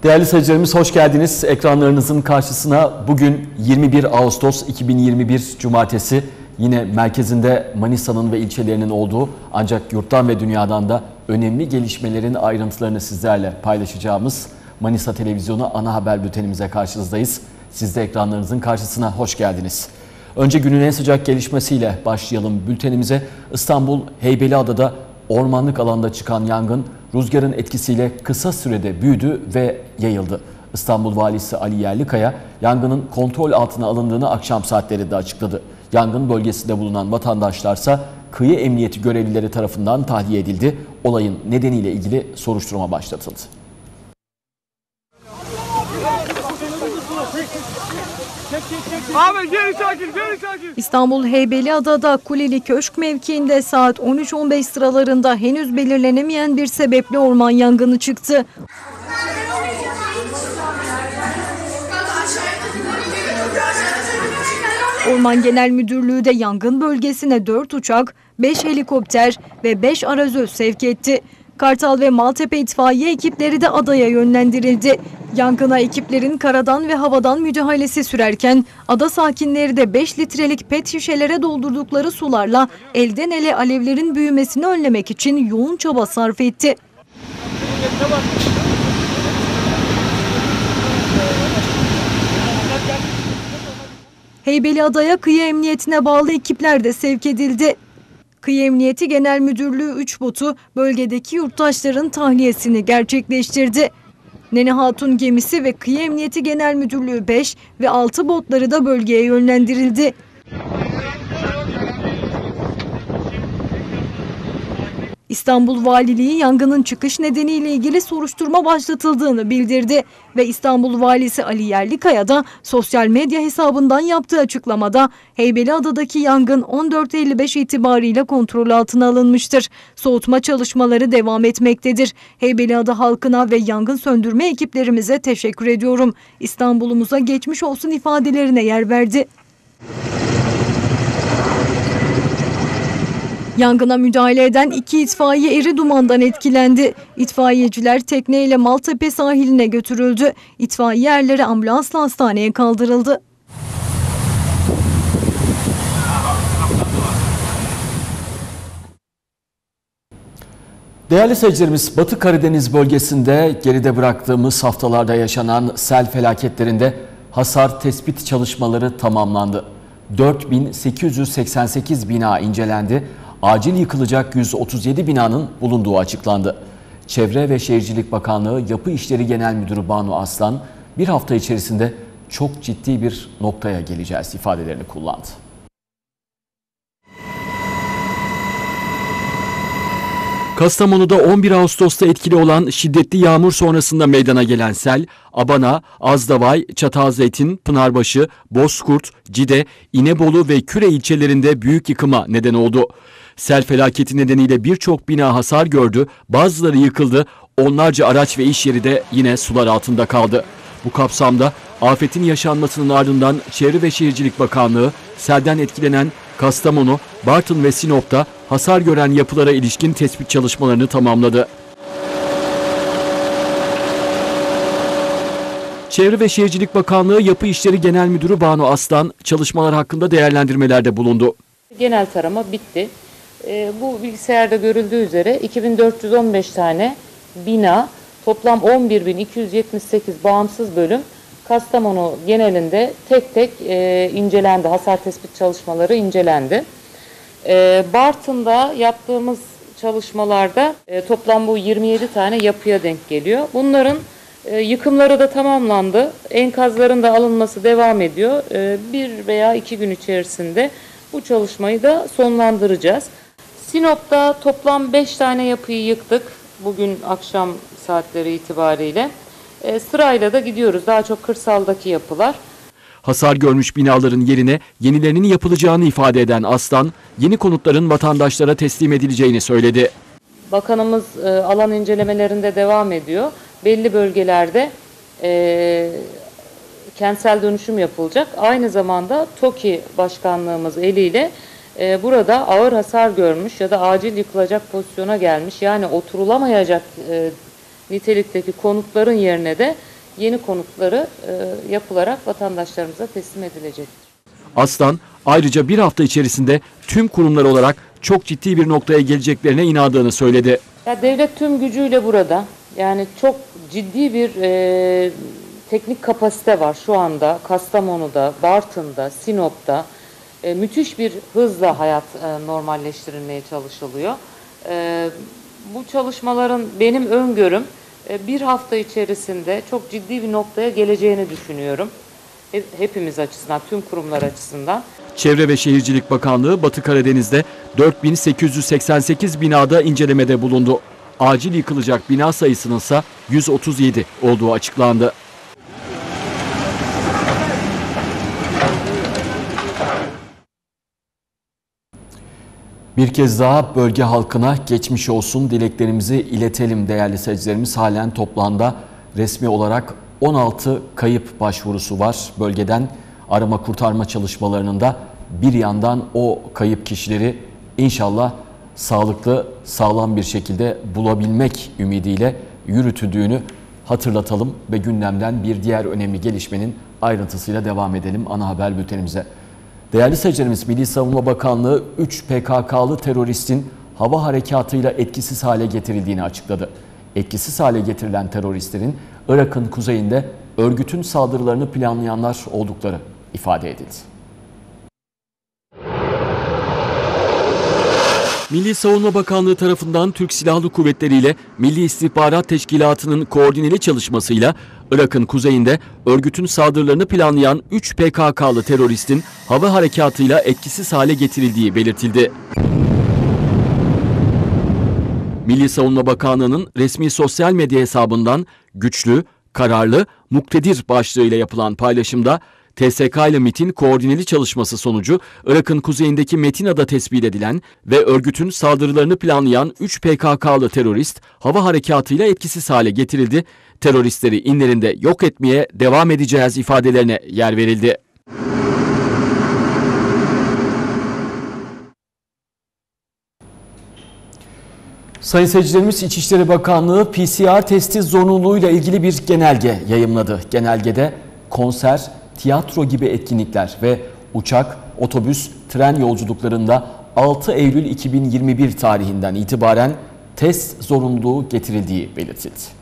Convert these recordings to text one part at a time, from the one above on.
Değerli seyircilerimiz hoş geldiniz. Ekranlarınızın karşısına bugün 21 Ağustos 2021 Cumartesi yine merkezinde Manisa'nın ve ilçelerinin olduğu ancak yurttan ve dünyadan da önemli gelişmelerin ayrıntılarını sizlerle paylaşacağımız Manisa Televizyonu ana haber bültenimize karşınızdayız. Siz de ekranlarınızın karşısına hoş geldiniz. Önce günün en sıcak gelişmesiyle başlayalım bültenimize. İstanbul Heybeliada'da ormanlık alanda çıkan yangın rüzgarın etkisiyle kısa sürede büyüdü ve yayıldı. İstanbul Valisi Ali Yerlikaya yangının kontrol altına alındığını akşam saatlerinde açıkladı. Yangın bölgesinde bulunan vatandaşlarsa kıyı emniyeti görevlileri tarafından tahliye edildi. Olayın nedeniyle ilgili soruşturma başlatıldı. Abi geri çekil, geri çekil. İstanbul Heybeliada'da Kuleli Köşk mevkiinde saat 13:15 sıralarında henüz belirlenemeyen bir sebeple orman yangını çıktı. Orman Genel Müdürlüğü de yangın bölgesine 4 uçak, 5 helikopter ve 5 arazöz sevk etti. Kartal ve Maltepe itfaiye ekipleri de adaya yönlendirildi. Yangına ekiplerin karadan ve havadan müdahalesi sürerken ada sakinleri de 5 litrelik pet şişelere doldurdukları sularla elden ele alevlerin büyümesini önlemek için yoğun çaba sarf etti. Heybeliada'ya kıyı emniyetine bağlı ekipler de sevk edildi. Kıyı Emniyeti Genel Müdürlüğü 3 botu bölgedeki yurttaşların tahliyesini gerçekleştirdi. Nene Hatun gemisi ve Kıyı Emniyeti Genel Müdürlüğü 5 ve 6 botları da bölgeye yönlendirildi. İstanbul Valiliği yangının çıkış nedeniyle ilgili soruşturma başlatıldığını bildirdi ve İstanbul Valisi Ali Yerlikaya da sosyal medya hesabından yaptığı açıklamada Heybeliada'daki yangın 14.55 itibariyle kontrol altına alınmıştır. Soğutma çalışmaları devam etmektedir. Heybeliada halkına ve yangın söndürme ekiplerimize teşekkür ediyorum. İstanbul'umuza geçmiş olsun ifadelerine yer verdi. Yangına müdahale eden 2 itfaiye eri dumandan etkilendi. İtfaiyeciler tekneyle Maltepe sahiline götürüldü. İtfaiye erleri ambulansla hastaneye kaldırıldı. Değerli seyircilerimiz, Batı Karadeniz bölgesinde geride bıraktığımız haftalarda yaşanan sel felaketlerinde hasar tespit çalışmaları tamamlandı. 4.888 bina incelendi. Acil yıkılacak 137 binanın bulunduğu açıklandı. Çevre ve Şehircilik Bakanlığı Yapı İşleri Genel Müdürü Banu Aslan, bir hafta içerisinde çok ciddi bir noktaya geleceğiz ifadelerini kullandı. Kastamonu'da 11 Ağustos'ta etkili olan şiddetli yağmur sonrasında meydana gelen sel, Abana, Azdavay, Çatalzeytin, Pınarbaşı, Bozkurt, Cide, İnebolu ve Küre ilçelerinde büyük yıkıma neden oldu. Sel felaketi nedeniyle birçok bina hasar gördü, bazıları yıkıldı, onlarca araç ve iş yeri de yine sular altında kaldı. Bu kapsamda afetin yaşanmasının ardından Çevre ve Şehircilik Bakanlığı, selden etkilenen Kastamonu, Bartın ve Sinop'ta hasar gören yapılara ilişkin tespit çalışmalarını tamamladı. Çevre ve Şehircilik Bakanlığı Yapı İşleri Genel Müdürü Banu Aslan çalışmalar hakkında değerlendirmelerde bulundu. Genel tarama bitti. Bu bilgisayarda görüldüğü üzere 2415 tane bina, toplam 11.278 bağımsız bölüm Kastamonu genelinde tek tek incelendi. Hasar tespit çalışmaları incelendi. Bartın'da yaptığımız çalışmalarda toplam bu 27 tane yapıya denk geliyor. Bunların yıkımları da tamamlandı. Enkazların da alınması devam ediyor. 1 veya 2 gün içerisinde bu çalışmayı da sonlandıracağız. Sinop'ta toplam 5 tane yapıyı yıktık. Bugün akşam saatleri itibariyle. Sırayla da gidiyoruz. Daha çok kırsaldaki yapılar. Hasar görmüş binaların yerine yenilerinin yapılacağını ifade eden Aslan, yeni konutların vatandaşlara teslim edileceğini söyledi. Bakanımız alan incelemelerinde devam ediyor. Belli bölgelerde kentsel dönüşüm yapılacak. Aynı zamanda TOKİ Başkanlığımız eliyle burada ağır hasar görmüş ya da acil yıkılacak pozisyona gelmiş, yani oturulamayacak nitelikteki konutların yerine de yeni konutları yapılarak vatandaşlarımıza teslim edilecektir. Aslan ayrıca bir hafta içerisinde tüm kurumlar olarak çok ciddi bir noktaya geleceklerine inandığını söyledi. Ya devlet tüm gücüyle burada. Yani çok ciddi bir teknik kapasite var şu anda Kastamonu'da, Bartın'da, Sinop'ta. Müthiş bir hızla hayat normalleştirilmeye çalışılıyor. Bu çalışmaların benim öngörüm bir hafta içerisinde çok ciddi bir noktaya geleceğini düşünüyorum. Hepimiz açısından, tüm kurumlar açısından. Çevre ve Şehircilik Bakanlığı Batı Karadeniz'de 4888 binada incelemede bulundu. Acil yıkılacak bina sayısının ise 137 olduğu açıklandı. Bir kez daha bölge halkına geçmiş olsun dileklerimizi iletelim değerli seyircilerimiz. Halen toplamda resmi olarak 16 kayıp başvurusu var. Bölgeden arama kurtarma çalışmalarının da bir yandan o kayıp kişileri inşallah sağlıklı, sağlam bir şekilde bulabilmek ümidiyle yürütüldüğünü hatırlatalım ve gündemden bir diğer önemli gelişmenin ayrıntısıyla devam edelim ana haber bültenimize. Değerli seyircilerimiz, Milli Savunma Bakanlığı 3 PKK'lı teröristin hava harekatıyla etkisiz hale getirildiğini açıkladı. Etkisiz hale getirilen teröristlerin Irak'ın kuzeyinde örgütün saldırılarını planlayanlar oldukları ifade edildi. Milli Savunma Bakanlığı tarafından Türk Silahlı Kuvvetleri ile Milli İstihbarat Teşkilatı'nın koordineli çalışmasıyla Irak'ın kuzeyinde örgütün saldırılarını planlayan 3 PKK'lı teröristin hava harekatıyla etkisiz hale getirildiği belirtildi. Milli Savunma Bakanlığı'nın resmi sosyal medya hesabından güçlü, kararlı, muktedir başlığıyla yapılan paylaşımda TSK ile MİT'in koordineli çalışması sonucu Irak'ın kuzeyindeki Metina'da tespit edilen ve örgütün saldırılarını planlayan 3 PKK'lı terörist hava harekatıyla etkisiz hale getirildi. Teröristleri inlerinde yok etmeye devam edeceğiz ifadelerine yer verildi. Sayın seyircilerimiz, İçişleri Bakanlığı PCR testi zorunluluğuyla ilgili bir genelge yayımladı. Genelgede konser, tiyatro gibi etkinlikler ve uçak, otobüs, tren yolculuklarında 6 Eylül 2021 tarihinden itibaren test zorunluluğu getirildiği belirtildi.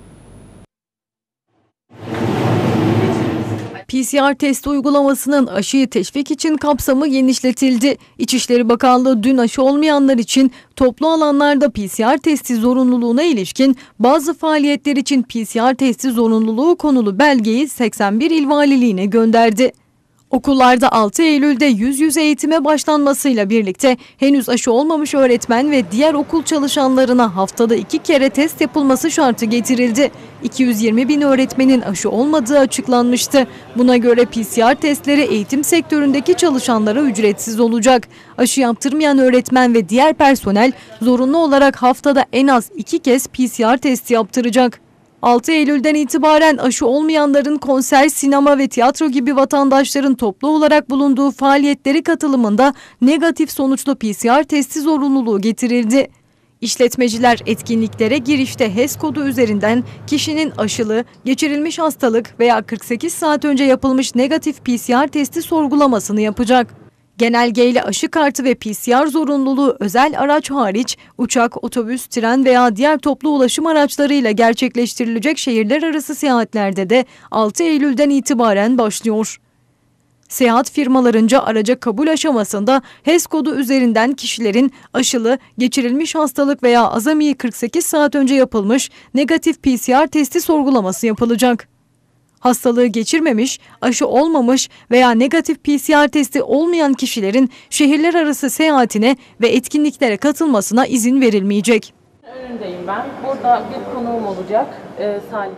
PCR testi uygulamasının aşıyı teşvik için kapsamı genişletildi. İçişleri Bakanlığı dün aşı olmayanlar için toplu alanlarda PCR testi zorunluluğuna ilişkin bazı faaliyetler için PCR testi zorunluluğu konulu belgeyi 81 il valiliğine gönderdi. Okullarda 6 Eylül'de yüz yüze eğitime başlanmasıyla birlikte henüz aşı olmamış öğretmen ve diğer okul çalışanlarına haftada 2 kere test yapılması şartı getirildi. 220 bin öğretmenin aşı olmadığı açıklanmıştı. Buna göre PCR testleri eğitim sektöründeki çalışanlara ücretsiz olacak. Aşı yaptırmayan öğretmen ve diğer personel zorunlu olarak haftada en az 2 kez PCR testi yaptıracak. 6 Eylül'den itibaren aşı olmayanların konser, sinema ve tiyatro gibi vatandaşların toplu olarak bulunduğu faaliyetleri katılımında negatif sonuçlu PCR testi zorunluluğu getirildi. İşletmeciler etkinliklere girişte HES kodu üzerinden kişinin aşılı, geçirilmiş hastalık veya 48 saat önce yapılmış negatif PCR testi sorgulamasını yapacak. Genelgeyle aşı kartı ve PCR zorunluluğu özel araç hariç uçak, otobüs, tren veya diğer toplu ulaşım araçlarıyla gerçekleştirilecek şehirler arası seyahatlerde de 6 Eylül'den itibaren başlıyor. Seyahat firmalarınca araca kabul aşamasında HES kodu üzerinden kişilerin aşılı, geçirilmiş hastalık veya azami 48 saat önce yapılmış negatif PCR testi sorgulaması yapılacak. Hastalığı geçirmemiş, aşı olmamış veya negatif PCR testi olmayan kişilerin şehirler arası seyahatine ve etkinliklere katılmasına izin verilmeyecek. Önündeyim ben. Burada bir konuğum olacak. Salih.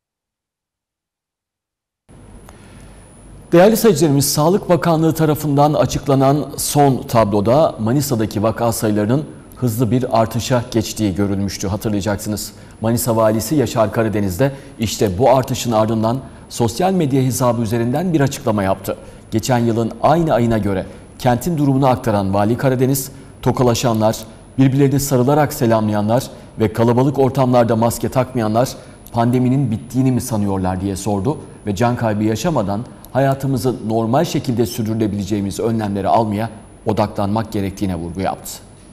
Değerli seyircilerimiz, Sağlık Bakanlığı tarafından açıklanan son tabloda Manisa'daki vaka sayılarının hızlı bir artışa geçtiği görülmüştü, hatırlayacaksınız. Manisa Valisi Yaşar Karadeniz'de işte bu artışın ardından sosyal medya hesabı üzerinden bir açıklama yaptı. Geçen yılın aynı ayına göre kentin durumunu aktaran Vali Karadeniz, tokalaşanlar, birbirlerini sarılarak selamlayanlar ve kalabalık ortamlarda maske takmayanlar pandeminin bittiğini mi sanıyorlar diye sordu ve can kaybı yaşamadan hayatımızı normal şekilde sürdürülebileceğimiz önlemleri almaya odaklanmak gerektiğine vurgu yaptı.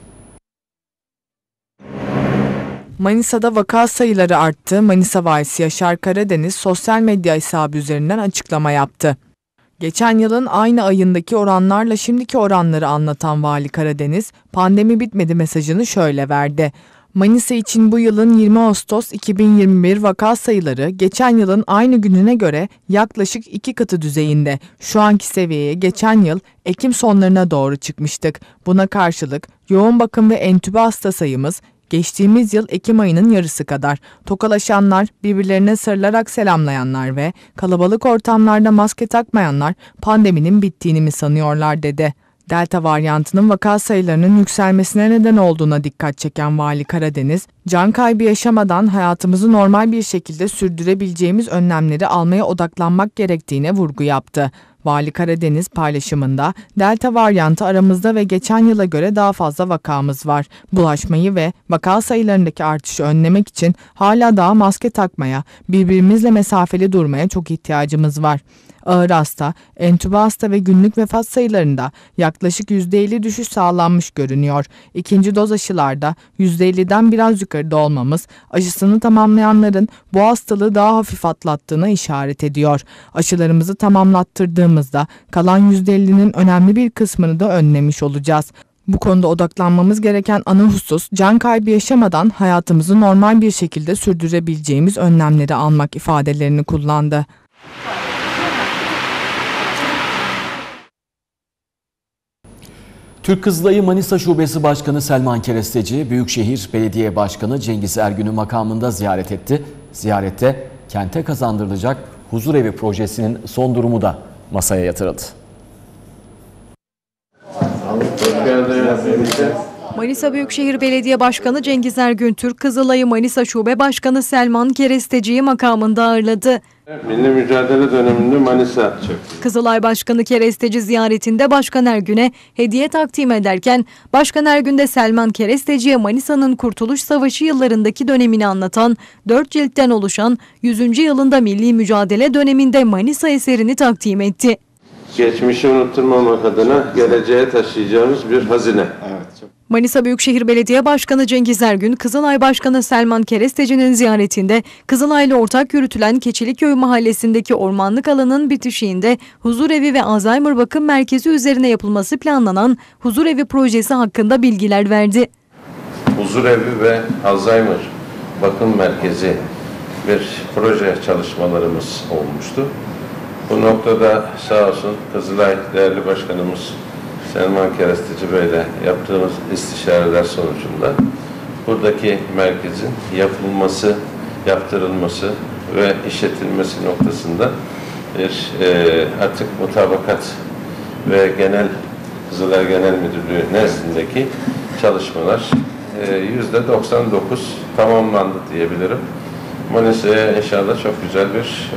Manisa'da vaka sayıları arttı. Manisa Valisi Yaşar Karadeniz sosyal medya hesabı üzerinden açıklama yaptı. Geçen yılın aynı ayındaki oranlarla şimdiki oranları anlatan Vali Karadeniz, pandemi bitmedi mesajını şöyle verdi. Manisa için bu yılın 20 Ağustos 2021 vaka sayıları geçen yılın aynı gününe göre yaklaşık 2 katı düzeyinde. Şu anki seviyeye geçen yıl Ekim sonlarına doğru çıkmıştık. Buna karşılık yoğun bakım ve entübe hasta sayımız geçtiğimiz yıl Ekim ayının yarısı kadar. Tokalaşanlar, birbirlerine sarılarak selamlayanlar ve kalabalık ortamlarda maske takmayanlar pandeminin bittiğini mi sanıyorlar dedi. Delta varyantının vaka sayılarının yükselmesine neden olduğuna dikkat çeken Vali Karadeniz, can kaybı yaşamadan hayatımızı normal bir şekilde sürdürebileceğimiz önlemleri almaya odaklanmak gerektiğine vurgu yaptı. Vali Karadeniz paylaşımında, Delta varyantı aramızda ve geçen yıla göre daha fazla vakamız var. Bulaşmayı ve vaka sayılarındaki artışı önlemek için hala daha maske takmaya, birbirimizle mesafeli durmaya çok ihtiyacımız var. Ağır hasta, entübe hasta ve günlük vefat sayılarında yaklaşık %50 düşüş sağlanmış görünüyor. İkinci doz aşılarda %50'den biraz yukarıda olmamız, aşısını tamamlayanların bu hastalığı daha hafif atlattığına işaret ediyor. Aşılarımızı tamamlattırdığımızda kalan %50'nin önemli bir kısmını da önlemiş olacağız. Bu konuda odaklanmamız gereken ana husus, can kaybı yaşamadan hayatımızı normal bir şekilde sürdürebileceğimiz önlemleri almak ifadelerini kullandı. Türk Kızılayı Manisa Şubesi Başkanı Selman Keresteci, Büyükşehir Belediye Başkanı Cengiz Ergün'ü makamında ziyaret etti. Ziyarette kente kazandırılacak huzurevi projesinin son durumu da masaya yatırıldı. Manisa Büyükşehir Belediye Başkanı Cengiz Ergün, Türk Kızılayı Manisa Şube Başkanı Selman Keresteci'yi makamında ağırladı. Milli mücadele döneminde Manisa. Kızılay Başkanı Keresteci ziyaretinde Başkan Ergün'e hediye takdim ederken, Başkan Ergün de Selman Keresteci'ye Manisa'nın Kurtuluş Savaşı yıllarındaki dönemini anlatan 4 ciltten oluşan 100. yılında milli mücadele döneminde Manisa eserini takdim etti. Geçmişi unutturmamak adına geleceğe taşıyacağımız bir hazine. Manisa Büyükşehir Belediye Başkanı Cengiz Ergün, Kızılay Başkanı Selman Keresteci'nin ziyaretinde Kızılay'la ortak yürütülen Keçiliköy Mahallesi'ndeki ormanlık alanın bitişiğinde huzurevi ve Alzheimer bakım merkezi üzerine yapılması planlanan huzurevi projesi hakkında bilgiler verdi. Huzurevi ve Alzheimer bakım merkezi bir proje çalışmalarımız olmuştu. Bu noktada sağ olsun Kızılay değerli başkanımız Selman Keresteci Bey'le yaptığımız istişareler sonucunda buradaki merkezin yapılması, yaptırılması ve işletilmesi noktasında bir artık mutabakat ve Kızılay Genel Müdürlüğü nezdindeki çalışmalar %99 tamamlandı diyebilirim. Manisa'ya inşallah çok güzel bir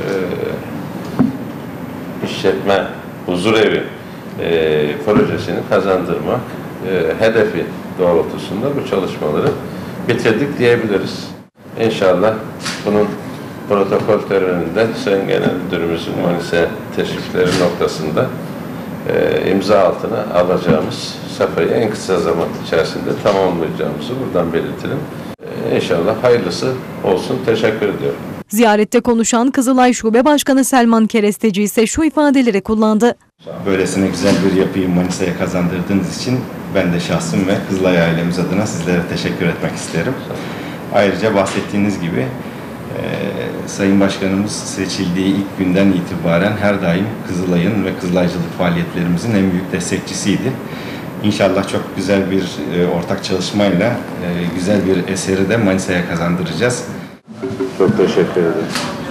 işletme, huzurevi projesini kazandırmak hedefi doğrultusunda bu çalışmaları bitirdik diyebiliriz. İnşallah bunun protokol töreninde Sayın Genel Müdürümüzün Manisa teşrifleri noktasında imza altına alacağımız safhayı en kısa zaman içerisinde tamamlayacağımızı buradan belirtelim. İnşallah hayırlısı olsun. Teşekkür ediyorum. Ziyarette konuşan Kızılay Şube Başkanı Selman Keresteci ise şu ifadeleri kullandı. Böylesine güzel bir yapıyı Manisa'ya kazandırdığınız için ben de şahsım ve Kızılay ailemiz adına sizlere teşekkür etmek isterim. Ayrıca bahsettiğiniz gibi Sayın Başkanımız seçildiği ilk günden itibaren her daim Kızılay'ın ve Kızılaycılık faaliyetlerimizin en büyük destekçisiydi. İnşallah çok güzel bir ortak çalışmayla güzel bir eseri de Manisa'ya kazandıracağız. Çok teşekkür ederim.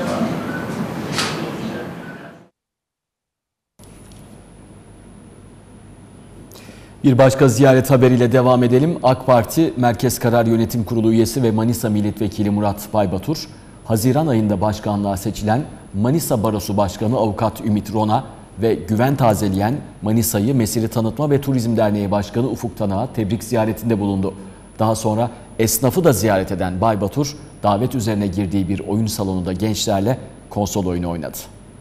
Bir başka ziyaret haberiyle devam edelim. AK Parti Merkez Karar Yönetim Kurulu üyesi ve Manisa Milletvekili Murat Baybatur, Haziran ayında başkanlığa seçilen Manisa Barosu Başkanı Avukat Ümit Rona ve güven tazeleyen Manisa'yı Mesire Tanıtma ve Turizm Derneği Başkanı Ufuk Tanak'a tebrik ziyaretinde bulundu. Daha sonra esnafı da ziyaret eden Baybatur, davet üzerine girdiği bir oyun salonunda gençlerle konsol oyunu oynadı.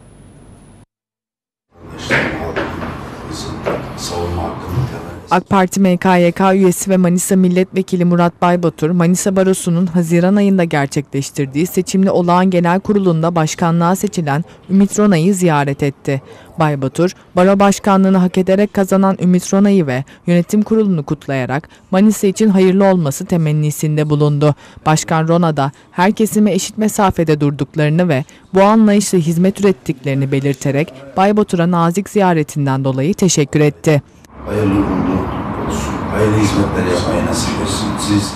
AK Parti MKYK üyesi ve Manisa Milletvekili Murat Baybatur, Manisa Barosu'nun Haziran ayında gerçekleştirdiği seçimli olağan genel kurulunda başkanlığa seçilen Ümit Rona'yı ziyaret etti. Baybatur, baro başkanlığını hak ederek kazanan Ümit Rona'yı ve yönetim kurulunu kutlayarak Manisa için hayırlı olması temennisinde bulundu. Başkan Rona da her kesime eşit mesafede durduklarını ve bu anlayışla hizmet ürettiklerini belirterek Baybatur'a nazik ziyaretinden dolayı teşekkür etti. Hayırlı uğurlu olsun. Hayırlı hizmetler yapmayı nasip etsin. Siz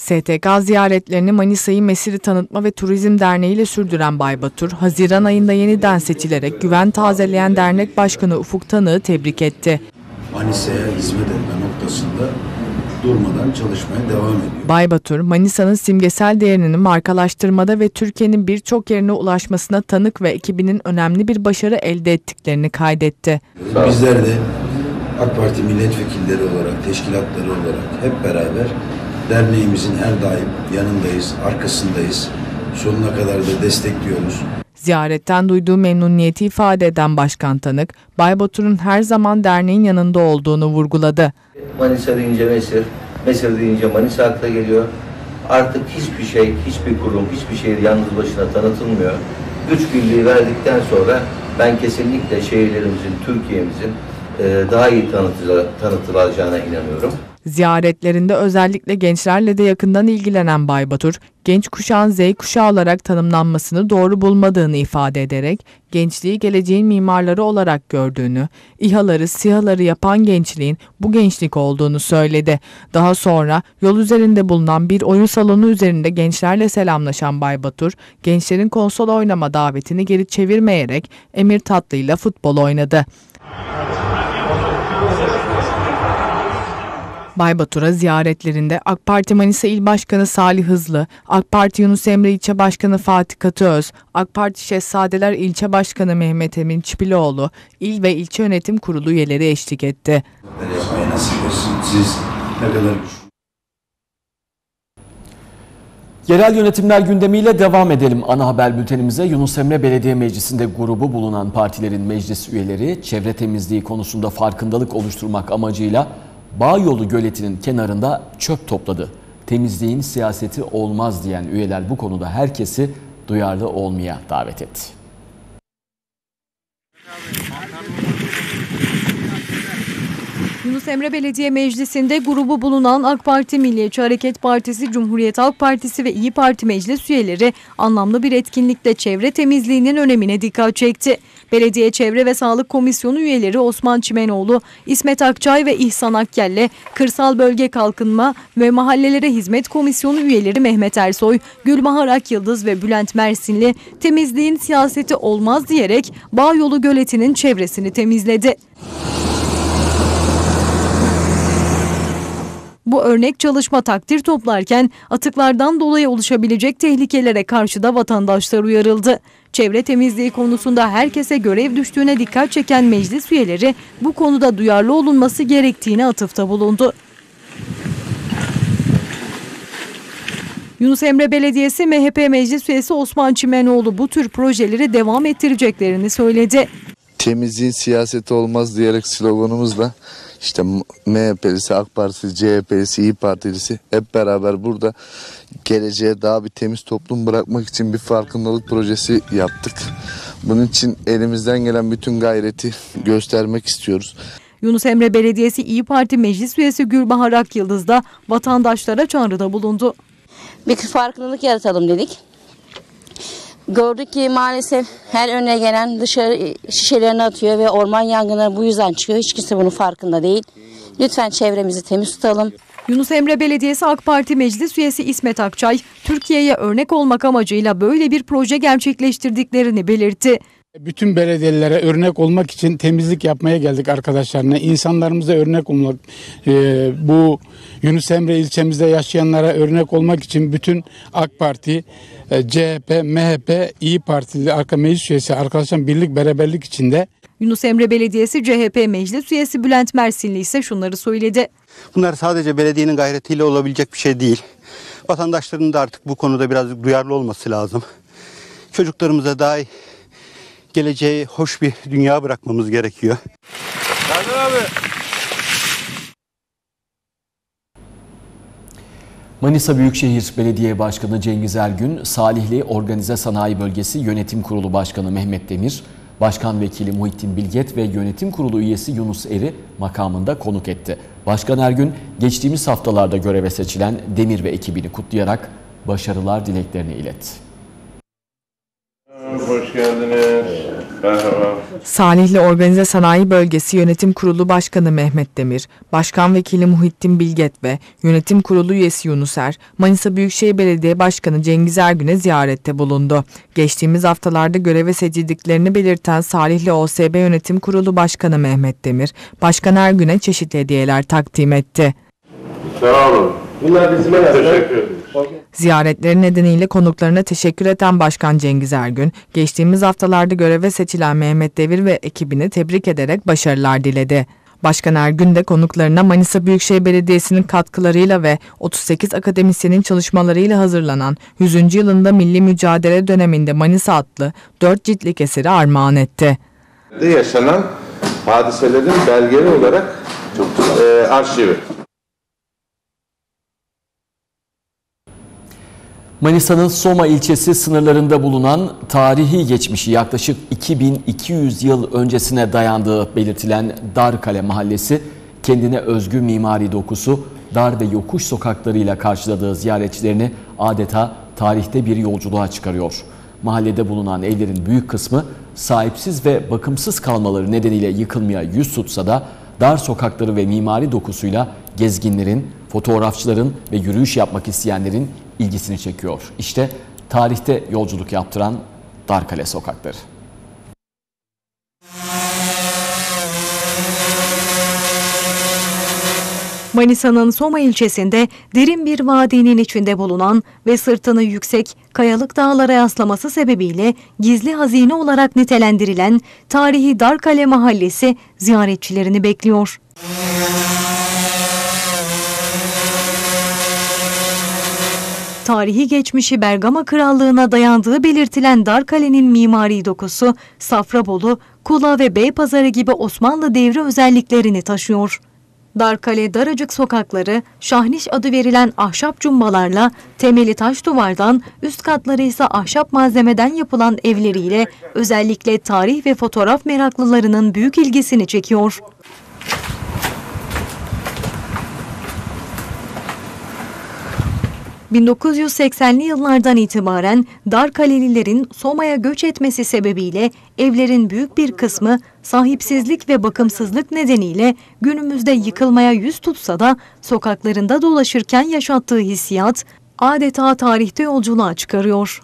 STK ziyaretlerini Manisa'yı Mesire Tanıtma ve Turizm Derneği ile sürdüren Baybatur, Haziran ayında yeniden seçilerek güven tazeleyen dernek başkanı Ufuk Tanık'ı tebrik etti. Manisa'ya hizmet etme noktasında durmadan çalışmaya devam ediyor. Baybatur, Manisa'nın simgesel değerini markalaştırmada ve Türkiye'nin birçok yerine ulaşmasına tanık ve ekibinin önemli bir başarı elde ettiklerini kaydetti. Bizler de AK Parti milletvekilleri olarak, teşkilatları olarak hep beraber derneğimizin her daim yanındayız, arkasındayız. Sonuna kadar da destekliyoruz. Ziyaretten duyduğu memnuniyeti ifade eden Başkan Tanık, Baybatur'un her zaman derneğin yanında olduğunu vurguladı. Manisa deyince Mesir, Mesir deyince Manisa akla geliyor. Artık hiçbir şey, hiçbir kurum, hiçbir şehir yalnız başına tanıtılmıyor. Güç birliği verdikten sonra ben kesinlikle şehirlerimizin, Türkiye'mizin daha iyi tanıtılacağına inanıyorum. Ziyaretlerinde özellikle gençlerle de yakından ilgilenen Baybatur, genç kuşağın Z kuşağı olarak tanımlanmasını doğru bulmadığını ifade ederek, gençliği geleceğin mimarları olarak gördüğünü, İHA'ları, SİHA'ları yapan gençliğin bu gençlik olduğunu söyledi. Daha sonra yol üzerinde bulunan bir oyun salonu üzerinde gençlerle selamlaşan Baybatur, gençlerin konsol oynama davetini geri çevirmeyerek Emir Tatlı'yla futbol oynadı. Baybatur'a ziyaretlerinde AK Parti Manisa İl Başkanı Salih Hızlı, AK Parti Yunus Emre İlçe Başkanı Fatih Katıöz, AK Parti Şehzadeler İlçe Başkanı Mehmet Emin Çipiloğlu, İl ve İlçe Yönetim Kurulu üyeleri eşlik etti. Siz ne kadar Yerel yönetimler gündemiyle devam edelim ana haber bültenimize. Yunus Emre Belediye Meclisi'nde grubu bulunan partilerin meclis üyeleri çevre temizliği konusunda farkındalık oluşturmak amacıyla Bağyolu Göleti'nin kenarında çöp topladı. Temizliğin siyaseti olmaz diyen üyeler bu konuda herkesi duyarlı olmaya davet etti. Yunus Emre Belediye Meclisi'nde grubu bulunan AK Parti, Milliyetçi Hareket Partisi, Cumhuriyet Halk Partisi ve İYİ Parti meclis üyeleri anlamlı bir etkinlikle çevre temizliğinin önemine dikkat çekti. Belediye Çevre ve Sağlık Komisyonu üyeleri Osman Çimenoğlu, İsmet Akçay ve İhsan Akyel'le Kırsal Bölge Kalkınma ve Mahallelere Hizmet Komisyonu üyeleri Mehmet Ersoy, Gülbahar Akyıldız ve Bülent Mersinli temizliğin siyaseti olmaz diyerek Bağyolu Göleti'nin çevresini temizledi. Bu örnek çalışma takdir toplarken atıklardan dolayı oluşabilecek tehlikelere karşı da vatandaşlar uyarıldı. Çevre temizliği konusunda herkese görev düştüğüne dikkat çeken meclis üyeleri bu konuda duyarlı olunması gerektiğine atıfta bulundu. Yunus Emre Belediyesi MHP meclis üyesi Osman Çimenoğlu bu tür projeleri devam ettireceklerini söyledi. Temizliğin siyaseti olmaz diyerek sloganımızla işte MHP'lisi, AK Partisi, CHP'lisi, İYİ Partilisi hep beraber burada geleceğe daha bir temiz toplum bırakmak için bir farkındalık projesi yaptık. Bunun için elimizden gelen bütün gayreti göstermek istiyoruz. Yunus Emre Belediyesi İYİ Parti meclis üyesi Gülbahar Akyıldız da vatandaşlara çağrıda bulundu. Bir farkındalık yaratalım dedik. Gördük ki maalesef her önüne gelen dışarı şişelerini atıyor ve orman yangınları bu yüzden çıkıyor. Hiç kimse bunun farkında değil. Lütfen çevremizi temiz tutalım. Yunus Emre Belediyesi AK Parti meclis üyesi İsmet Akçay, Türkiye'ye örnek olmak amacıyla böyle bir proje gerçekleştirdiklerini belirtti. Bütün belediyelere örnek olmak için temizlik yapmaya geldik arkadaşlarına. İnsanlarımıza örnek olmak, bu Yunus Emre ilçemizde yaşayanlara örnek olmak için bütün AK Parti, CHP, MHP, İYİ Partili meclis üyesi arkadaşlar birlik beraberlik içinde. Yunus Emre Belediyesi CHP meclis üyesi Bülent Mersinli ise şunları söyledi. Bunlar sadece belediyenin gayretiyle olabilecek bir şey değil. Vatandaşların da artık bu konuda biraz duyarlı olması lazım. Çocuklarımıza daha geleceğe hoş bir dünya bırakmamız gerekiyor. Manisa Büyükşehir Belediye Başkanı Cengiz Ergün, Salihli Organize Sanayi Bölgesi Yönetim Kurulu Başkanı Mehmet Demir, Başkan Vekili Muhittin Bilget ve Yönetim Kurulu üyesi Yunus Eri makamında konuk etti. Başkan Ergün, geçtiğimiz haftalarda göreve seçilen Demir ve ekibini kutlayarak başarılar dileklerini iletti. Hoş geldiniz. Merhaba. Salihli Organize Sanayi Bölgesi Yönetim Kurulu Başkanı Mehmet Demir, Başkan Vekili Muhittin Bilget ve Yönetim Kurulu üyesi Yunus Er, Manisa Büyükşehir Belediye Başkanı Cengiz Ergün'e ziyarette bulundu. Geçtiğimiz haftalarda göreve seçildiklerini belirten Salihli OSB Yönetim Kurulu Başkanı Mehmet Demir, Başkan Ergün'e çeşitli hediyeler takdim etti. Sağ olun. Bunlar bizim teşekkür ederim. Ziyaretleri nedeniyle konuklarına teşekkür eden Başkan Cengiz Ergün, geçtiğimiz haftalarda göreve seçilen Mehmet Demir ve ekibini tebrik ederek başarılar diledi. Başkan Ergün de konuklarına Manisa Büyükşehir Belediyesi'nin katkılarıyla ve 38 akademisyenin çalışmalarıyla hazırlanan 100. yılında Milli Mücadele Döneminde Manisa adlı 4 ciltlik eseri armağan etti. Yaşanan hadiselerin belgeli olarak arşivi. Manisa'nın Soma ilçesi sınırlarında bulunan tarihi geçmişi yaklaşık 2200 yıl öncesine dayandığı belirtilen Darkale Mahallesi, kendine özgü mimari dokusu, dar ve yokuş sokaklarıyla karşıladığı ziyaretçilerini adeta tarihte bir yolculuğa çıkarıyor. Mahallede bulunan evlerin büyük kısmı sahipsiz ve bakımsız kalmaları nedeniyle yıkılmaya yüz tutsa da dar sokakları ve mimari dokusuyla gezginlerin, fotoğrafçıların ve yürüyüş yapmak isteyenlerin ilgisini çekiyor. İşte tarihte yolculuk yaptıran Darkale sokakları. Manisa'nın Soma ilçesinde derin bir vadinin içinde bulunan ve sırtını yüksek kayalık dağlara yaslaması sebebiyle gizli hazine olarak nitelendirilen tarihi Darkale Mahallesi ziyaretçilerini bekliyor. Tarihi geçmişi Bergama Krallığı'na dayandığı belirtilen Darkale'nin mimari dokusu Safranbolu, Kula ve Beypazarı gibi Osmanlı devri özelliklerini taşıyor. Darkale daracık sokakları, şahniş adı verilen ahşap cumbalarla, temeli taş duvardan, üst katları ise ahşap malzemeden yapılan evleriyle özellikle tarih ve fotoğraf meraklılarının büyük ilgisini çekiyor. ...1980'li yıllardan itibaren Darkalelilerin Soma'ya göç etmesi sebebiyle evlerin büyük bir kısmı sahipsizlik ve bakımsızlık nedeniyle günümüzde yıkılmaya yüz tutsa da sokaklarında dolaşırken yaşattığı hissiyat adeta tarihte yolculuğa çıkarıyor.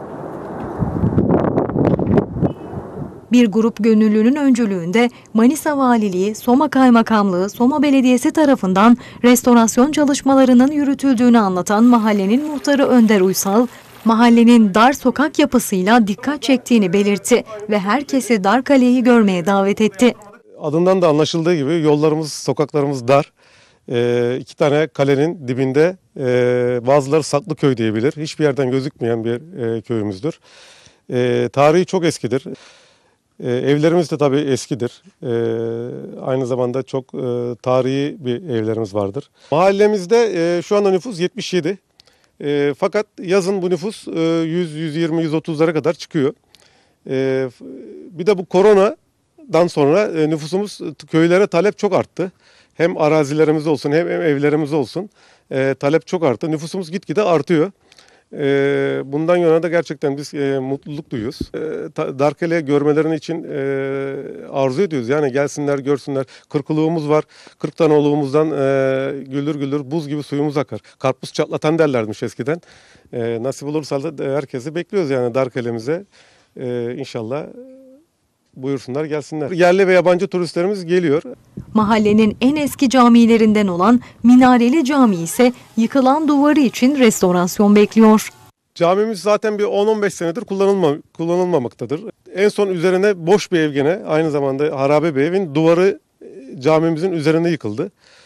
Bir grup gönüllünün öncülüğünde Manisa Valiliği, Soma Kaymakamlığı, Soma Belediyesi tarafından restorasyon çalışmalarının yürütüldüğünü anlatan mahallenin muhtarı Önder Uysal, mahallenin dar sokak yapısıyla dikkat çektiğini belirtti ve herkesi Darkale'yi görmeye davet etti. Adından da anlaşıldığı gibi yollarımız, sokaklarımız dar. İki tane kalenin dibinde, bazıları Saklıköy diyebilir. Hiçbir yerden gözükmeyen bir köyümüzdür. Tarihi çok eskidir. Evlerimiz de tabii eskidir. Aynı zamanda çok tarihi bir evlerimiz vardır. Mahallemizde şu anda nüfus 77. Fakat yazın bu nüfus 100, 120, 130'lara kadar çıkıyor. Bir de bu koronadan sonra nüfusumuz köylere talep çok arttı. Hem arazilerimiz olsun hem evlerimiz olsun talep çok arttı. Nüfusumuz gitgide artıyor. Bundan yana da gerçekten biz mutluluk duyuyoruz. Darkale'yi görmelerini için arzu ediyoruz. Yani gelsinler, görsünler. 40 oluğumuz var. 40 tane oluğumuzdan güldür güldür buz gibi suyumuz akar. Karpuz çatlatan derlermiş eskiden. Nasip olursa da herkesi bekliyoruz yani Darkale'mize. İnşallah buyursunlar, gelsinler. Yerli ve yabancı turistlerimiz geliyor. Mahallenin en eski camilerinden olan Minareli Cami ise yıkılan duvarı için restorasyon bekliyor. Camimiz zaten bir 10-15 senedir kullanılmamaktadır. En son üzerine boş bir ev gene, aynı zamanda harabe bir evin duvarı camimizin üzerine yıkıldı.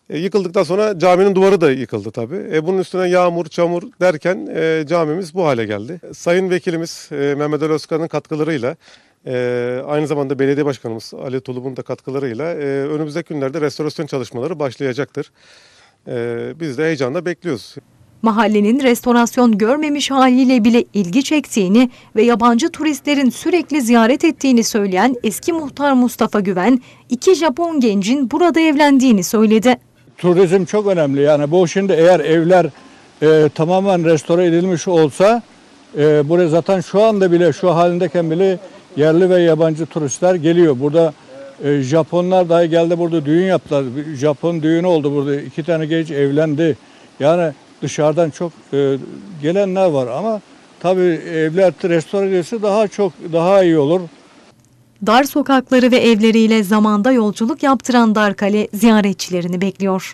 Yıkıldıktan sonra caminin duvarı da yıkıldı tabii. Bunun üstüne yağmur, çamur derken camimiz bu hale geldi. Sayın Vekilimiz Mehmet Ali Özkan'ın katkılarıyla, aynı zamanda Belediye Başkanımız Ali Tulum'un da katkılarıyla önümüzdeki günlerde restorasyon çalışmaları başlayacaktır. Biz de heyecanla bekliyoruz. Mahallenin restorasyon görmemiş haliyle bile ilgi çektiğini ve yabancı turistlerin sürekli ziyaret ettiğini söyleyen eski muhtar Mustafa Güven, 2 Japon gencin burada evlendiğini söyledi. Turizm çok önemli. Yani bu şimdi eğer evler tamamen restore edilmiş olsa buraya zaten şu anda bile şu halindeyken bile yerli ve yabancı turistler geliyor. Burada Japonlar dahi geldi, burada düğün yaptılar. Japon düğünü oldu burada. 2 tane genç evlendi. Yani dışarıdan çok gelenler var ama tabii evler restore edilse daha iyi olur. Dar sokakları ve evleriyle zamanda yolculuk yaptıran Darkale ziyaretçilerini bekliyor.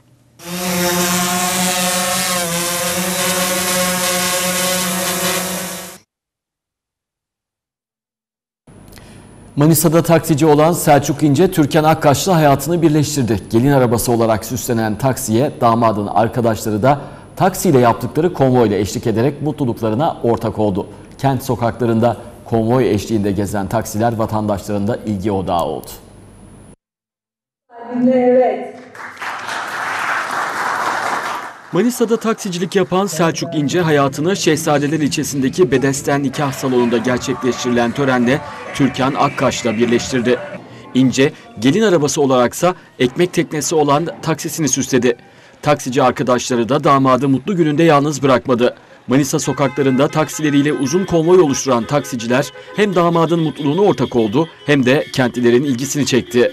Manisa'da taksici olan Selçuk İnce, Türkan Akkaş'la hayatını birleştirdi. Gelin arabası olarak süslenen taksiye damadın arkadaşları da taksiyle yaptıkları konvoyla eşlik ederek mutluluklarına ortak oldu. Kent sokaklarında konvoy eşliğinde gezen taksiler vatandaşların da ilgi odağı oldu. Evet. Manisa'da taksicilik yapan Selçuk İnce hayatını Şehzadeler ilçesindeki Bedesten nikah salonunda gerçekleştirilen törenle Türkan Akkaş'la birleştirdi. İnce, gelin arabası olaraksa ekmek teknesi olan taksisini süsledi. Taksici arkadaşları da damadı mutlu gününde yalnız bırakmadı. Manisa sokaklarında taksileriyle uzun konvoy oluşturan taksiciler hem damadın mutluluğuna ortak oldu hem de kentlilerin ilgisini çekti.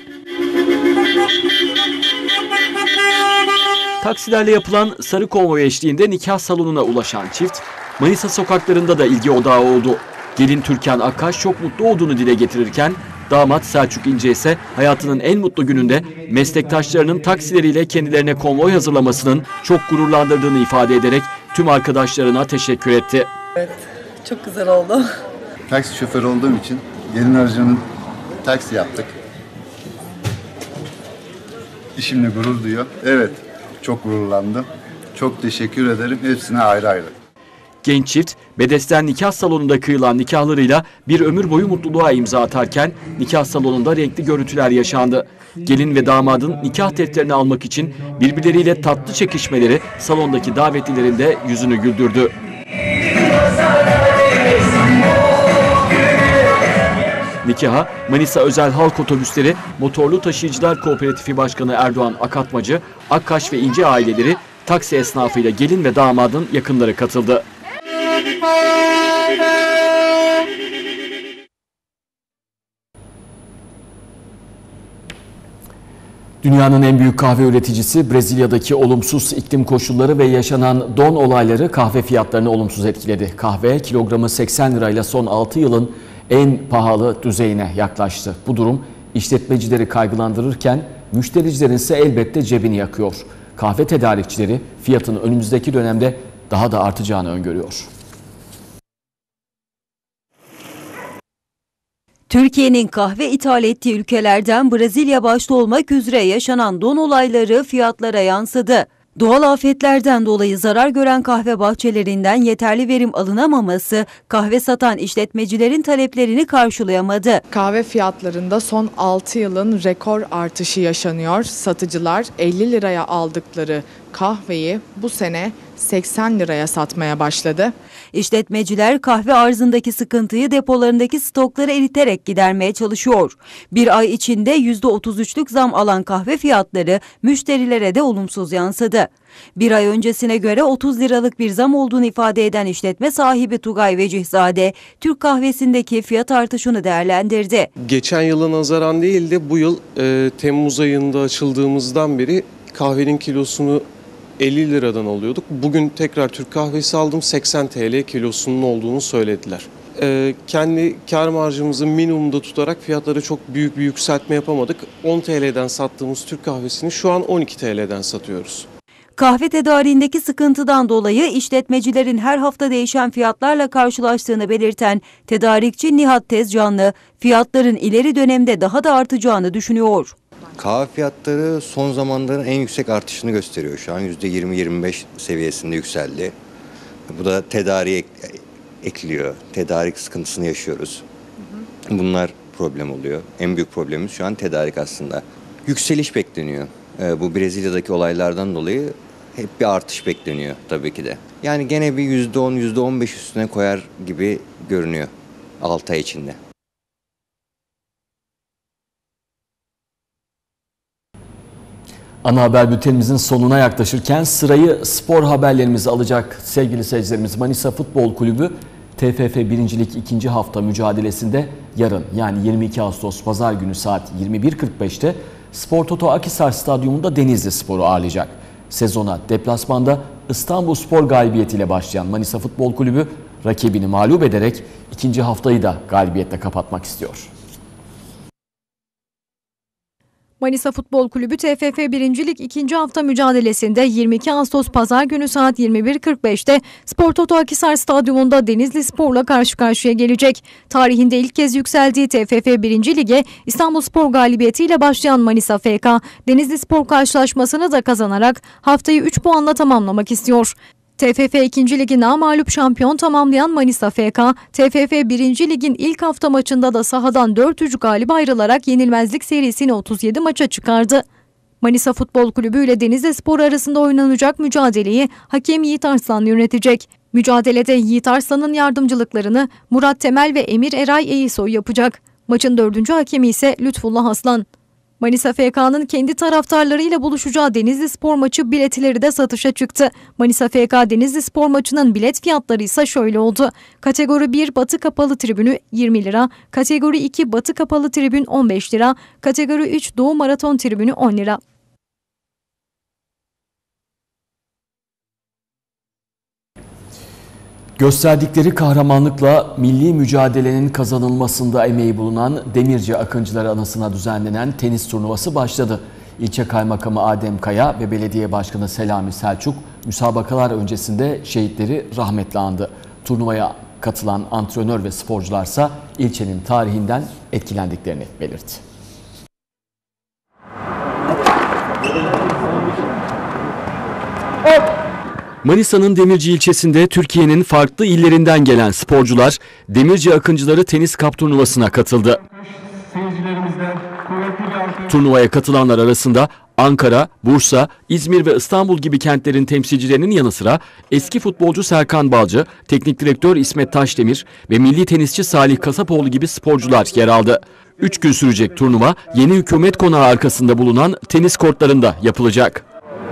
Taksilerle yapılan sarı konvoy eşliğinde nikah salonuna ulaşan çift, Manisa sokaklarında da ilgi odağı oldu. Gelin Türkan Akkaş çok mutlu olduğunu dile getirirken, damat Selçuk İnce ise hayatının en mutlu gününde meslektaşlarının taksileriyle kendilerine konvoy hazırlamasının çok gururlandırdığını ifade ederek tüm arkadaşlarına teşekkür etti. Evet, çok güzel oldu. Taksi şoförü olduğum için gelin aracının taksi yaptık. İşimle gurur duyuyor. Evet, çok gururlandım. Çok teşekkür ederim hepsine ayrı ayrı. Genç çift, Bedesten nikah salonunda kıyılan nikahlarıyla bir ömür boyu mutluluğa imza atarken nikah salonunda renkli görüntüler yaşandı. Gelin ve damadın nikah defterini almak için birbirleriyle tatlı çekişmeleri salondaki davetlilerin de yüzünü güldürdü. Nikaha Manisa Özel Halk Otobüsleri Motorlu Taşıyıcılar Kooperatifi Başkanı Erdoğan Akatmacı, Akkaş ve İnce aileleri, taksi esnafıyla gelin ve damadın yakınları katıldı. Dünyanın en büyük kahve üreticisi Brezilya'daki olumsuz iklim koşulları ve yaşanan don olayları kahve fiyatlarını olumsuz etkiledi. Kahve kilogramı 80 lirayla son 6 yılın en pahalı düzeyine yaklaştı. Bu durum işletmecileri kaygılandırırken müştericilerin ise elbette cebini yakıyor. Kahve tedarikçileri fiyatın önümüzdeki dönemde daha da artacağını öngörüyor. Türkiye'nin kahve ithal ettiği ülkelerden Brezilya başta olmak üzere yaşanan don olayları fiyatlara yansıdı. Doğal afetlerden dolayı zarar gören kahve bahçelerinden yeterli verim alınamaması kahve satan işletmecilerin taleplerini karşılayamadı. Kahve fiyatlarında son 6 yılın rekor artışı yaşanıyor. Satıcılar 50 liraya aldıkları kahveyi bu sene 80 liraya satmaya başladı. İşletmeciler kahve arzındaki sıkıntıyı depolarındaki stokları eriterek gidermeye çalışıyor. Bir ay içinde %33'lük zam alan kahve fiyatları müşterilere de olumsuz yansıdı. Bir ay öncesine göre 30 liralık bir zam olduğunu ifade eden işletme sahibi Tugay Vecihzade, Türk kahvesindeki fiyat artışını değerlendirdi. Geçen yıla nazaran değil de bu yıl Temmuz ayında açıldığımızdan beri kahvenin kilosunu 50 liradan alıyorduk. Bugün tekrar Türk kahvesi aldım, 80 TL kilosunun olduğunu söylediler. Kendi kar marjımızı minimumda tutarak fiyatları çok büyük bir yükseltme yapamadık. 10 TL'den sattığımız Türk kahvesini şu an 12 TL'den satıyoruz. Kahve tedariğindeki sıkıntıdan dolayı işletmecilerin her hafta değişen fiyatlarla karşılaştığını belirten tedarikçi Nihat Tezcanlı, fiyatların ileri dönemde daha da artacağını düşünüyor. Kahve fiyatları son zamanların en yüksek artışını gösteriyor. Şu an %20-25 seviyesinde yükseldi. Bu da tedariğe ekliyor. Tedarik sıkıntısını yaşıyoruz. Bunlar problem oluyor. En büyük problemimiz şu an tedarik aslında. Yükseliş bekleniyor. Bu Brezilya'daki olaylardan dolayı hep bir artış bekleniyor tabii ki de. Yani gene bir %10, %15 üstüne koyar gibi görünüyor 6 ay içinde. Ana haber bültenimizin sonuna yaklaşırken sırayı spor haberlerimizi alacak sevgili seyircilerimiz. Manisa Futbol Kulübü TFF 1. Lig 2. hafta mücadelesinde yarın yani 22 Ağustos Pazar günü saat 21.45'te Spor Toto Akhisar Stadyumunda Denizli Spor'u ağırlayacak. Sezona deplasmanda İstanbulspor galibiyetiyle başlayan Manisa Futbol Kulübü rakibini mağlup ederek 2. haftayı da galibiyetle kapatmak istiyor. Manisa Futbol Kulübü TFF 1. Lig 2. hafta mücadelesinde 22 Ağustos Pazar günü saat 21.45'te Spor Toto Akhisar Stadyumunda Denizli Spor'la karşı karşıya gelecek. Tarihinde ilk kez yükseldiği TFF 1. Lig'e İstanbulspor galibiyetiyle başlayan Manisa FK, Denizli Spor karşılaşmasını da kazanarak haftayı 3 puanla tamamlamak istiyor. TFF 2. Ligi namağlup şampiyon tamamlayan Manisa FK, TFF 1. Lig'in ilk hafta maçında da sahadan 4-3 galip ayrılarak yenilmezlik serisini 37 maça çıkardı. Manisa Futbol Kulübü ile Denizlispor arasında oynanacak mücadeleyi hakem Yiğit Arslan yönetecek. Mücadelede Yiğit Arslan'ın yardımcılıklarını Murat Temel ve Emir Eray Eyisoy yapacak. Maçın 4. hakemi ise Lütfullah Aslan. Manisa FK'nın kendi taraftarlarıyla buluşacağı Denizlispor maçı biletleri de satışa çıktı. Manisa FK Denizlispor maçının bilet fiyatları ise şöyle oldu. Kategori 1 Batı Kapalı Tribünü 20 lira, Kategori 2 Batı Kapalı Tribün 15 lira, Kategori 3 Doğu Maraton Tribünü 10 lira. Gösterdikleri kahramanlıkla milli mücadelenin kazanılmasında emeği bulunan Demirci Akıncıları anısına düzenlenen tenis turnuvası başladı. İlçe Kaymakamı Adem Kaya ve Belediye Başkanı Selami Selçuk müsabakalar öncesinde şehitleri rahmetle andı. Turnuvaya katılan antrenör ve sporcularsa ilçenin tarihinden etkilendiklerini belirtti. Manisa'nın Demirci ilçesinde Türkiye'nin farklı illerinden gelen sporcular Demirci Akıncıları Tenis Cup turnuvasına katıldı. Turnuvaya katılanlar arasında Ankara, Bursa, İzmir ve İstanbul gibi kentlerin temsilcilerinin yanı sıra eski futbolcu Serkan Balcı, teknik direktör İsmet Taşdemir ve milli tenisçi Salih Kasapoğlu gibi sporcular yer aldı. 3 gün sürecek turnuva yeni hükümet konağı arkasında bulunan tenis kortlarında yapılacak.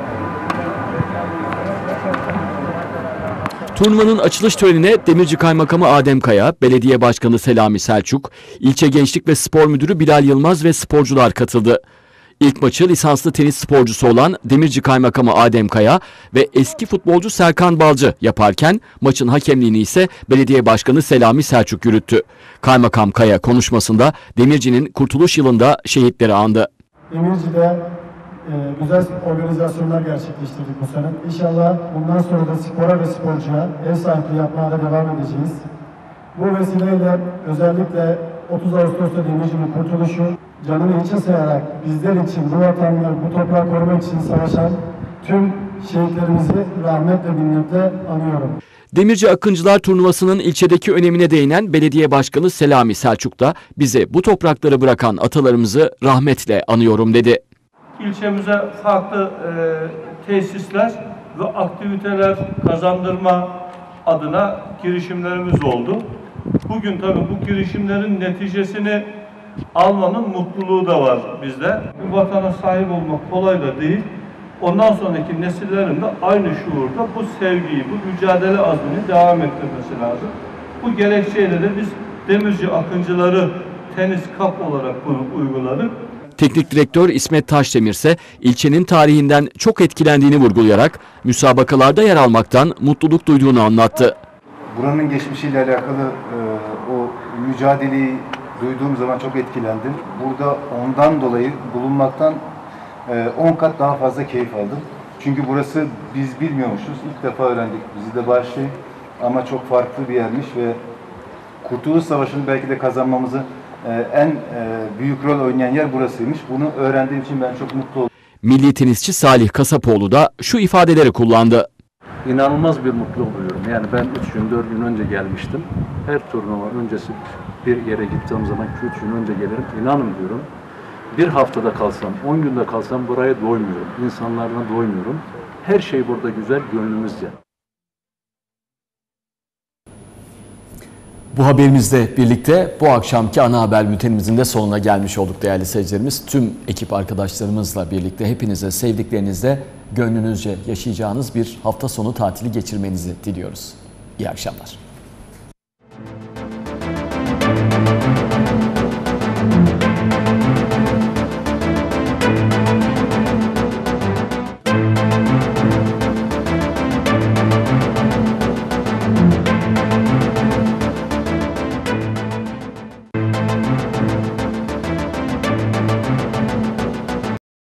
Turnuvanın açılış törenine Demirci Kaymakamı Adem Kaya, Belediye Başkanı Selami Selçuk, İlçe Gençlik ve Spor Müdürü Bilal Yılmaz ve sporcular katıldı. İlk maçı lisanslı tenis sporcusu olan Demirci Kaymakamı Adem Kaya ve eski futbolcu Serkan Balcı yaparken maçın hakemliğini ise Belediye Başkanı Selami Selçuk yürüttü. Kaymakam Kaya konuşmasında Demirci'nin kurtuluş yılında şehitleri andı. Demirci'de güzel organizasyonlar gerçekleştirdik bu sene. İnşallah bundan sonra da spora ve sporcuya ev sahipliği yapmaya da devam edeceğiz. Bu vesileyle özellikle 30 Ağustos'ta Demirci'nin kurtuluşu, canını hiçe sayarak bizler için, bu vatanları, bu toprağı korumak için savaşan tüm şehitlerimizi rahmetle, minnetle anıyorum. Demirci Akıncılar turnuvasının ilçedeki önemine değinen Belediye Başkanı Selami Selçuk da bize bu toprakları bırakan atalarımızı rahmetle anıyorum dedi. İlçemize farklı tesisler ve aktiviteler kazandırma adına girişimlerimiz oldu. Bugün tabii bu girişimlerin neticesini almanın mutluluğu da var bizde. Bir vatana sahip olmak kolay da değil. Ondan sonraki nesillerin de aynı şuurda bu sevgiyi, bu mücadele azmini devam ettirmesi lazım. Bu gerekçeyle de biz Demirci Akıncıları Tenis Cup olarak bunu uyguladık. Teknik direktör İsmet Taşdemir ise ilçenin tarihinden çok etkilendiğini vurgulayarak müsabakalarda yer almaktan mutluluk duyduğunu anlattı. Buranın geçmişiyle alakalı o mücadeleyi duyduğum zaman çok etkilendim. Burada ondan dolayı bulunmaktan 10 kat daha fazla keyif aldım. Çünkü burası biz bilmiyormuşuz. İlk defa öğrendik. Bizi de başlayın ama çok farklı bir yermiş ve Kurtuluş Savaşı'nı belki de kazanmamızı en büyük rol oynayan yer burasıymış. Bunu öğrendiğim için ben çok mutlu oldum. Milli tenisçi Salih Kasapoğlu da şu ifadeleri kullandı. İnanılmaz bir mutluluk duyuyorum. Yani ben 3 gün 4 gün önce gelmiştim. Her turnuva öncesi bir yere gittiğim zaman 2-3 gün önce gelirim. İnanın diyorum. Bir haftada kalsam, 10 günde kalsam buraya doymuyorum. İnsanlardan doymuyorum. Her şey burada güzel, gönlümüzce. Bu haberimizle birlikte bu akşamki ana haber bültenimizin de sonuna gelmiş olduk değerli seyircilerimiz. Tüm ekip arkadaşlarımızla birlikte hepinize sevdiklerinizle gönlünüzce yaşayacağınız bir hafta sonu tatili geçirmenizi diliyoruz. İyi akşamlar.